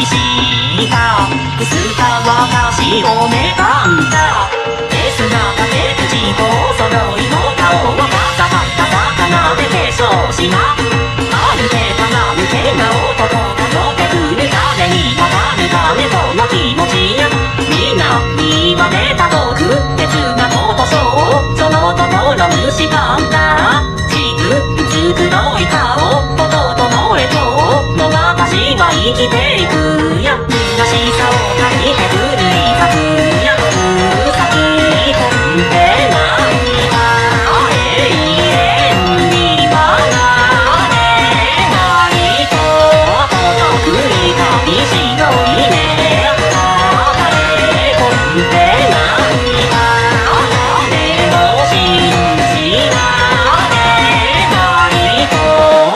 したくすか私をめかんだですが竹口とお揃いの顔をかさばった魚で化粧しな歩けたな抜けな男が寄ってくる風に当たるためこの気持ちやみんな言われたとく別なことそうそのところ虫かんだつくどい顔と整えとの私は生きていくや虚しさを書いてくるいたくや先飛んでないが永遠にはなれないと得意旅しのいね流れ込んでないが誰も信じられないと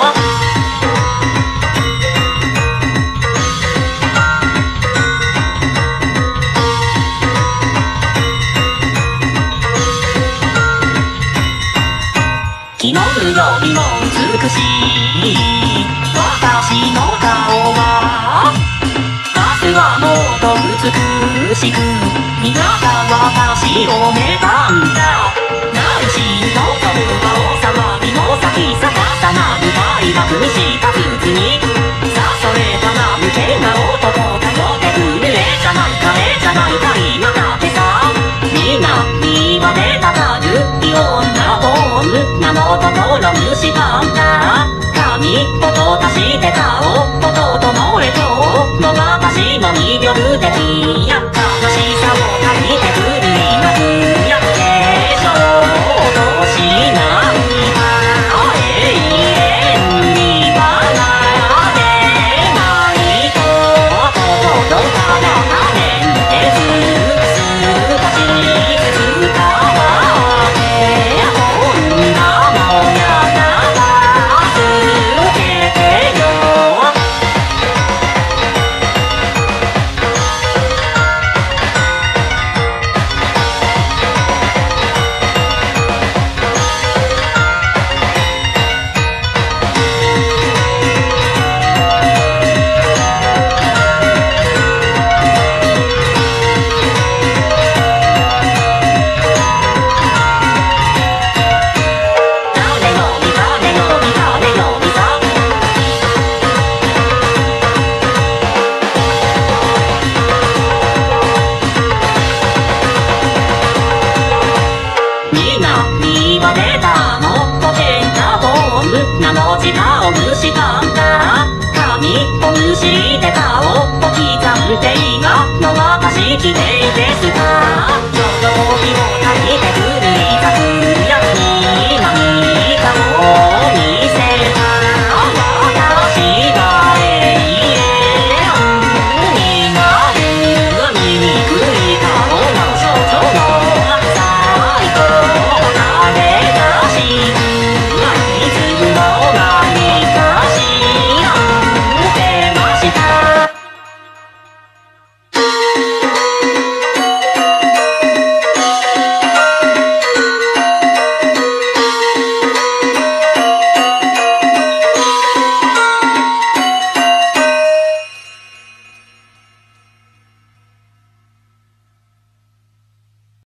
昨日よりも美しい私の顔は明日はもっと美しく皆が私をめかんだ内心の飛ぶ青騒ぎの先さかさな舞台が苦した筒にさそれたな無形な男が寄ってくるじゃないかじゃないか今だけさみんな言われたがるいろんな女のところ虫かんだ髪を出して顔を整えとの私の魅力的や悲しさを書いてくる今くや化粧としないが永遠にはなれないと届かなかねんです少しずつ変わってこんなもやなら続けてよ言われたもっと変な女の舌を虫かんだ髪をむしって顔を刻んでい